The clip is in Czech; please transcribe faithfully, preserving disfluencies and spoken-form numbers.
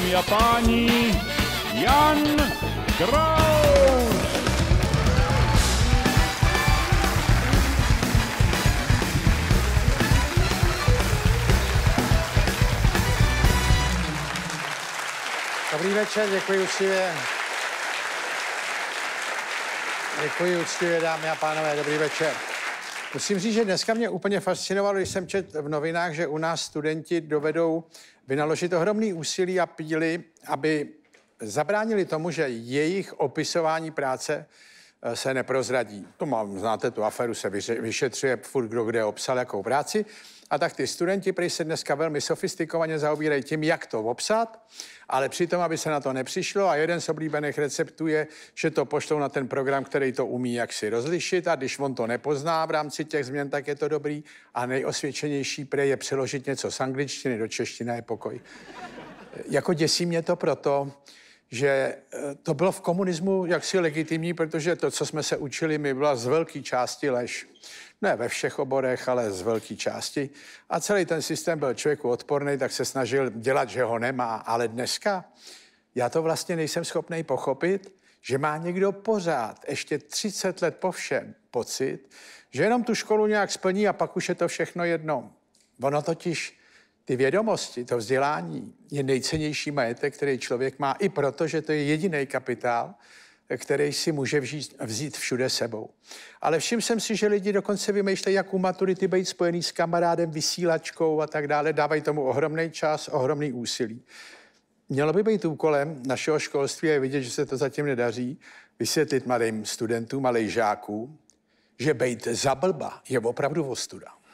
Dámy a páni, Jan Kraus. Dobrý večer, děkuji úctivě. Děkuji úctivě, dámy a pánové, dobrý večer. Musím říct, že dneska mě úplně fascinovalo, když jsem četl v novinách, že u nás studenti dovedou vynaložit ohromný úsilí a píly, aby zabránili tomu, že jejich opisování práce se neprozradí. To mám, znáte tu aféru, se vyšetřuje furt, kdo kde obsal jakou práci. A tak ty studenti prý se dneska velmi sofistikovaně zaobírají tím, jak to obsat, ale přitom, aby se na to nepřišlo. A jeden z oblíbených receptů je, že to pošlou na ten program, který to umí jaksi rozlišit. A když on to nepozná v rámci těch změn, tak je to dobrý. A nejosvědčenější prý je přeložit něco z angličtiny do češtiny, je pokoj. Jako děsí mě to proto, že to bylo v komunismu jaksi legitimní, protože to, co jsme se učili, mi byla z velké části lež. Ne ve všech oborech, ale z velké části. A celý ten systém byl člověku odporný, tak se snažil dělat, že ho nemá. Ale dneska já to vlastně nejsem schopný pochopit, že má někdo pořád, ještě třicet let po všem, pocit, že jenom tu školu nějak splní a pak už je to všechno jedno. Ono totiž ty vědomosti, to vzdělání je nejcennější majetek, který člověk má, i proto, že to je jediný kapitál, který si může vzít, vzít všude sebou. Ale všiml jsem si, že lidi dokonce vymýšlejí, jak u maturity být spojený s kamarádem, vysílačkou a tak dále. Dávají tomu ohromný čas, ohromný úsilí. Mělo by být úkolem našeho školství, a vidět, že se to zatím nedaří, vysvětlit mladým studentům, malých žáků, že být za blba je opravdu ostuda.